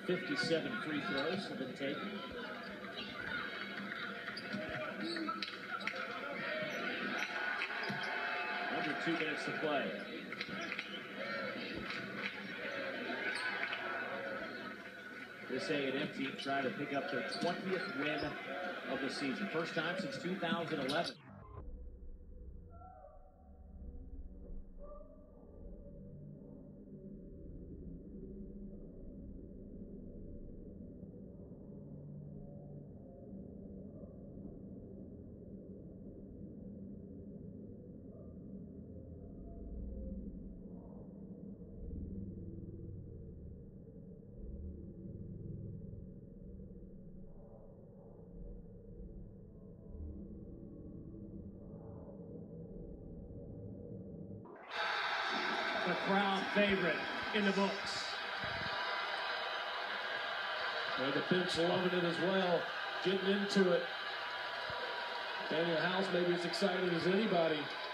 57 free throws have been taken. Under 2 minutes to play. This A&M team trying to pick up their 20th win of the season. First time since 2011. The crowd favorite in the books. And the bench loving it as well, getting into it. Daniel House maybe as excited as anybody.